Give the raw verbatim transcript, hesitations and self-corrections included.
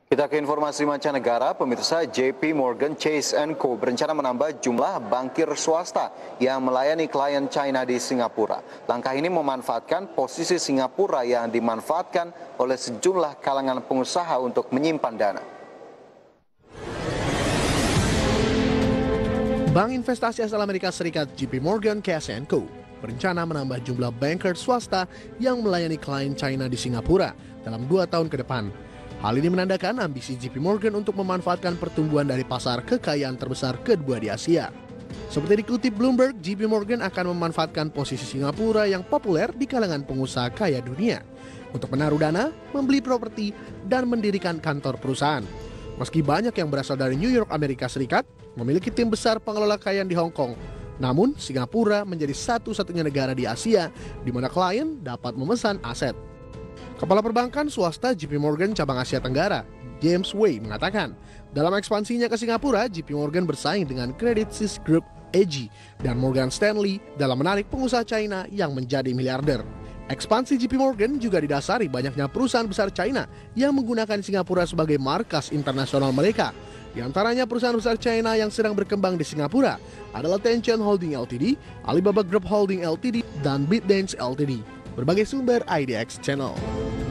Kita ke informasi mancanegara, pemirsa. J P Morgan Chase and Co berencana menambah jumlah bankir swasta yang melayani klien China di Singapura. Langkah ini memanfaatkan posisi Singapura yang dimanfaatkan oleh sejumlah kalangan pengusaha untuk menyimpan dana. Bank investasi asal Amerika Serikat J P Morgan Chase and Co berencana menambah jumlah banker swasta yang melayani klien China di Singapura dalam dua tahun ke depan. Hal ini menandakan ambisi J P Morgan untuk memanfaatkan pertumbuhan dari pasar kekayaan terbesar kedua di Asia. Seperti dikutip Bloomberg, J P Morgan akan memanfaatkan posisi Singapura yang populer di kalangan pengusaha kaya dunia untuk menaruh dana, membeli properti, dan mendirikan kantor perusahaan. Meski banyak yang berasal dari New York, Amerika Serikat, memiliki tim besar pengelola kekayaan di Hong Kong, namun Singapura menjadi satu-satunya negara di Asia di mana klien dapat memesan aset. Kepala Perbankan Swasta J P Morgan cabang Asia Tenggara, James Wei, mengatakan dalam ekspansinya ke Singapura, J P Morgan bersaing dengan Credit Suisse Group, A G, dan Morgan Stanley dalam menarik pengusaha China yang menjadi miliarder. Ekspansi J P Morgan juga didasari banyaknya perusahaan besar China yang menggunakan Singapura sebagai markas internasional mereka. Di antaranya perusahaan besar China yang sedang berkembang di Singapura adalah Tencent Holding Limited, Alibaba Group Holding Limited, dan ByteDance Limited. Berbagai sumber I D X Channel.